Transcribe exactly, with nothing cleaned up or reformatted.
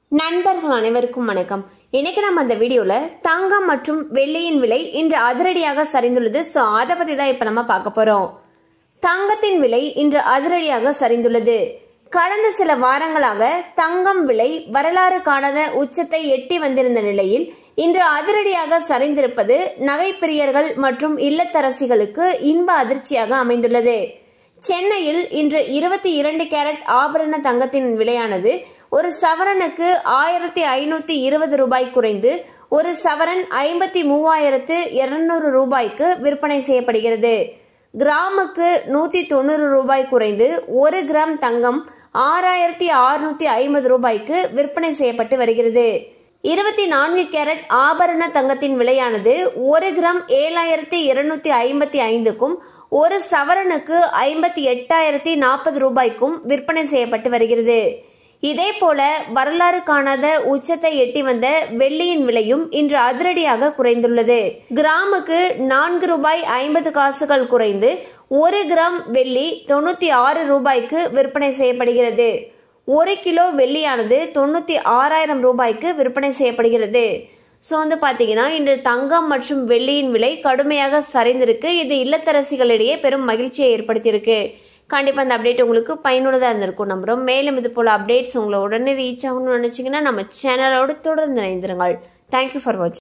நண்பர்கள் அனைவருக்கும் வணக்கம். இன்னைக்கு நம்ம அந்த வீடியோல தங்கம் மற்றும் வெள்ளியின் விலை இன்று அதிரடியாக சரிந்துள்ளது. சோ அதை பத்தி தான் இப்ப நம்ம பார்க்க போறோம். தங்கத்தின் விலை இன்று அதிரடியாக சரிந்துள்ளது. கடந்த சில வாரங்களாக தங்கம் விலை வரலாறு காணாத உச்சத்தை எட்டி வந்திருந்த நிலையில் இன்று அதிரடியாக சரிந்திருப்பது நகைப்பிரியர்கள் மற்றும் இல்லத்தரசிகளுக்கு இன்ப அதிர்ச்சியாக அமைந்துள்ளது. சென்னையில் இன்று இருபத்தி இரண்டு கேரட் ஆபரண தங்கத்தின் விலையானது ஒரு சவரனுக்கு ஆயிரத்தி ஐநூத்தி இருபது ரூபாய் குறைந்து ஒரு சவரன் ஐம்பத்தி மூவாயிரத்து இருநூறு ரூபாய்க்கு விற்பனை செய்யப்படுகிறது. கிராமுக்கு நூத்தி தொண்ணூறு ரூபாய் குறைந்து ஒரு கிராம் தங்கம் ஆறாயிரத்தி அறுநூத்தி ஐம்பது ரூபாய்க்கு விற்பனை செய்யப்பட்டு வருகிறது. இருபத்தி நான்கு கேரட் ஆபரண தங்கத்தின் விலையானது ஒரு கிராம் ஏழாயிரத்தி இருநூத்தி ஐம்பத்தி ஐந்துக்கும் ஒரு சவரனுக்கு ஐம்பத்தி எட்டாயிரத்தி நாற்பது ரூபாய்க்கும் விற்பனை செய்யப்பட்டு வருகிறது. இதே போல வரலாறு காணாத உச்சத்தை எட்டி வந்த வெள்ளியின் விலையும் இன்று அதிரடியாக குறைந்துள்ளது. கிராமுக்கு நான்கு ரூபாய் ஐம்பது காசுகள் குறைந்து ஒரு கிராம் வெள்ளி தொண்ணூத்தி ஆறு ரூபாய்க்கு விற்பனை செய்யப்படுகிறது. ஒரு கிலோ வெள்ளியானது தொண்ணூத்தி ஆறாயிரம் ரூபாய்க்கு விற்பனை செய்யப்படுகிறது. ஸோ வந்து பார்த்தீங்கன்னா இன்று தங்கம் மற்றும் வெள்ளியின் விலை கடுமையாக சரிந்திருக்கு. இது இல்லத்தரசிகளிடையே பெரும் மகிழ்ச்சியை ஏற்படுத்தியிருக்கு. கண்டிப்பாக அந்த அப்டேட் உங்களுக்கு பயனுள்ளதாக இருந்திருக்கும் நம்புறோம். மேலும் இது போல அப்டேட்ஸ் உங்களை உடனே ரீச் ஆகணும்னு நினைச்சீங்கன்னா நம்ம சேனலோடு தொடர்ந்து இணைந்திருங்கள். தேங்க்யூ ஃபார் வாட்சிங்.